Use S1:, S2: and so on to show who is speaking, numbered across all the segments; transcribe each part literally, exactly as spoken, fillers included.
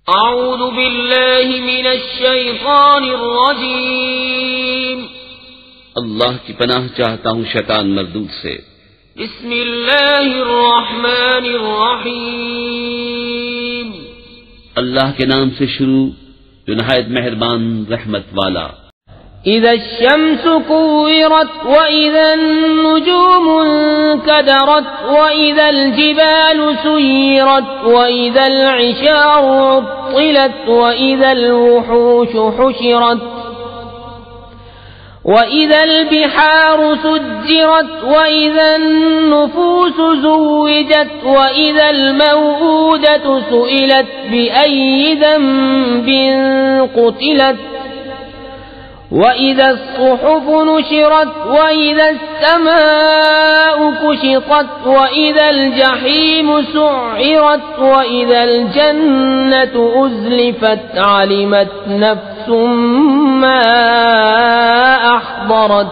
S1: اعوذ باللہ من الشیطان الرجیم
S2: اللہ کی پناہ چاہتا ہوں شیطان مردود سے۔
S1: بسم اللہ الرحمن الرحیم
S2: اللہ کے نام سے شروع جو نہایت مہربان رحمت والا۔
S1: اذا الشمس كورت واذا النجوم انكدرت واذا الجبال سيرت واذا العشار عطلت واذا الوحوش حشرت وَإِذَا الْبِحَارُ سُجِّرَتْ وَإِذَا النُّفُوسُ زُوِّجَتْ وَإِذَا الْمَوْءُودَةُ سُئِلَتْ بِأَيِّ ذَنبٍ قُتِلَتْ وَإِذَا الصُّحُفُ نُشِرَتْ وَإِذَا السَّمَاءُ كُشِطَتْ وَإِذَا الْجَحِيمُ سُعِّرَتْ وَإِذَا الْجَنَّةُ أُزْلِفَتْ عَلِمَتْ نَفْسٌ مَّا أَحْضَرَتْ۔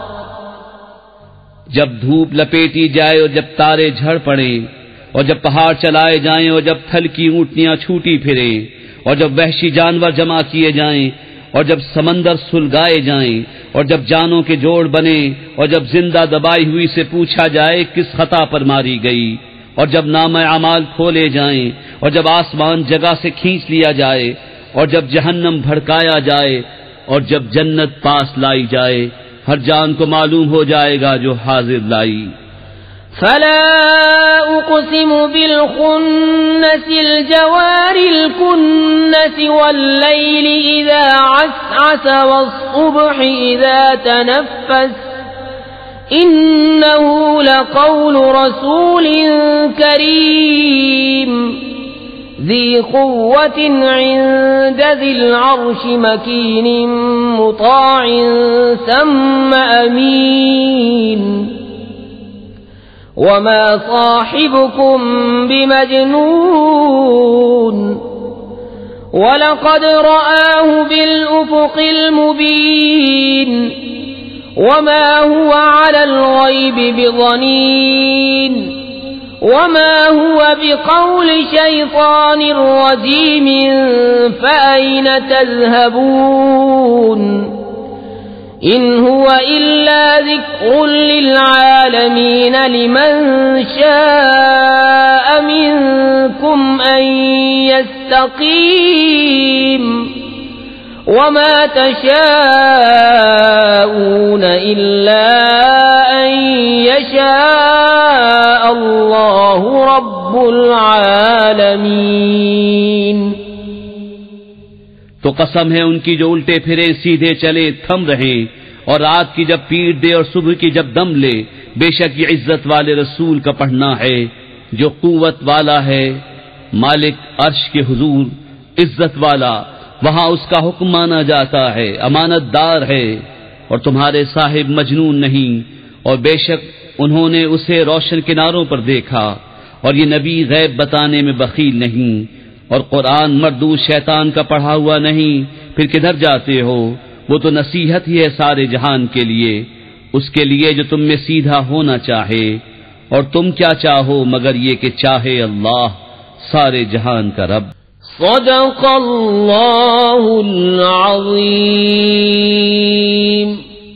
S2: جب دھوپ لپیٹی جائے اور جب تارے جھڑ پڑیں اور جب پہاڑ چلائے جائیں اور جب تھل کی اونٹنیاں چھوٹی پھریں اور جب وحشی جانور جمع کیے جائیں اور جب سمندر سلگائے جائیں اور جب جانوں کے جوڑ بنے اور جب زندہ دبائی ہوئی سے پوچھا جائے کس خطا پر ماری گئی اور جب نامہ اعمال کھولے جائیں اور جب آسمان جگہ سے کھینچ لیا جائے اور جب جہنم بھڑکایا جائے اور جب جنت پاس لائی جائے، ہر جان کو معلوم ہو جائے گا جو حاضر لائی۔
S1: فلا اقسم بالخنس الجوار الكنس والليل اذا عسعس والصبح اذا تنفس انه لقول رسول كريم ذي قوة عند ذي العرش مكين مطاع ثم أمين وما صاحبكم بمجنون ولقد رآه بالأفق المبين وما هو على الغيب بضنين وما هو بقول شيطان رجيم فأين تذهبون إن هو إلا ذكر للعالمين لمن شاء منكم أن يستقيم وما تشاءون إلا أن يشاء الله رب العالمين۔
S2: تو قسم ہے ان کی جو الٹے پھرے سیدھے چلے تھم رہے اور رات کی جب پیٹ دے اور صبح کی جب دم لے، بے شک یہ عزت والے رسول کا پڑھنا ہے جو قوت والا ہے، مالک عرش کے حضور عزت والا، وہاں اس کا حکم مانا جاتا ہے، امانت دار ہے اور تمہارے صاحب مجنون نہیں، اور بے شک انہوں نے اسے روشن کناروں پر دیکھا، اور یہ نبی غیب بتانے میں بخیل نہیں، اور قرآن مردود شیطان کا پڑھا ہوا نہیں، پھر کدھر جاتے ہو؟ وہ تو نصیحت ہی ہے سارے جہان کے لیے، اس کے لیے جو تم میں سیدھا ہونا چاہے، اور تم کیا چاہو مگر یہ کہ چاہے اللہ سارے جہان کا رب۔
S1: صدق اللہ العظیم۔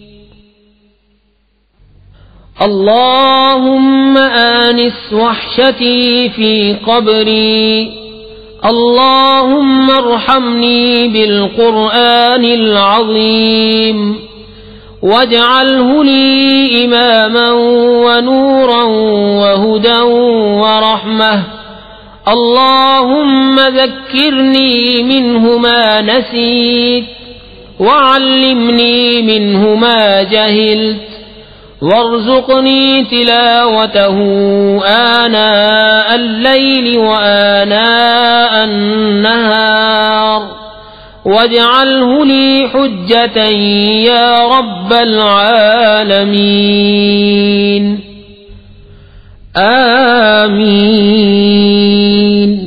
S1: اللهم آنس وحشتي في قبري اللهم ارحمني بالقرآن العظيم واجعله لي إماما ونورا وهدى ورحمة اللهم ذكرني منه ما نسيت وعلمني منه ما جهلت وارزقني تلاوته آناء الليل وآناء النهار واجعله لي حجة يا رب العالمين آمين۔